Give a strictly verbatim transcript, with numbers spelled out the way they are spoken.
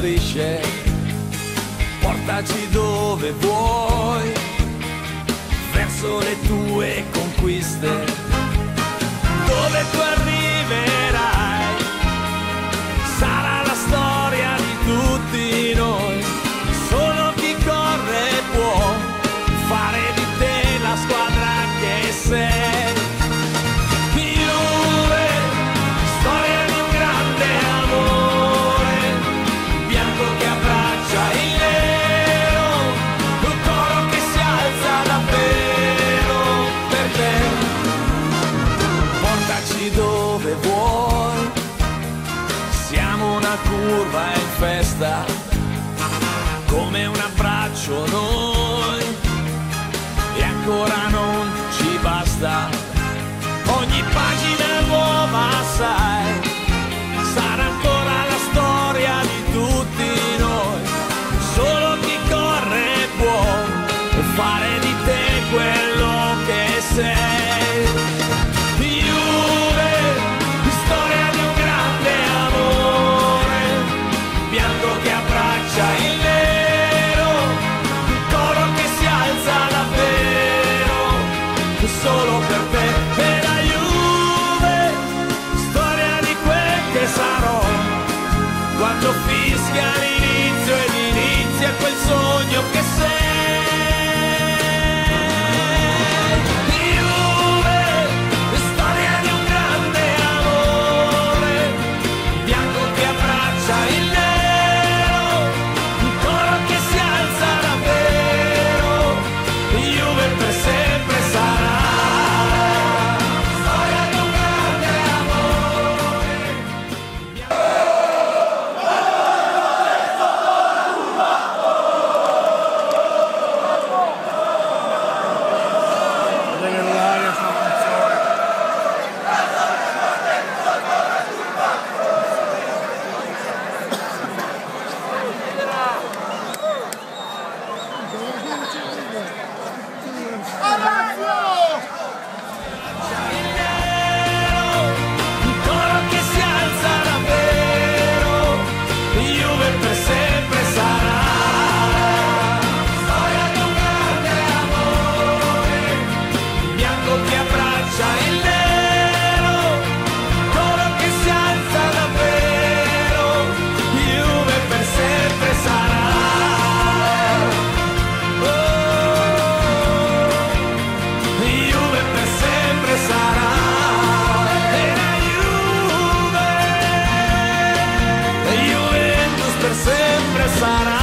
strisce, portaci dove vuoi, verso le tue conquiste, dove tu arriverai, sarà la storia di tutti noi, solo chi corre può fare di te la squadra che sei. Juve, storia di un grande amore, bianco che abbraccia il nero, un coro che si alza davvero per te. Portaci dove vuoi, siamo una curva in festa, come un abbraccio noi, e ancora non ci basta. Ogni pagina nuova, sai, sarà ancora la storia di tutti noi, solo chi corre può fare di te quello che sei. Juve, storia di un grande amore, bianco che abbraccia il nero, un coro che si alza davvero, solo per te. E la Juve, storia di quel che sarò, quando fischia l'inizio ed inizia quel sogno che sei. Sempre sarà.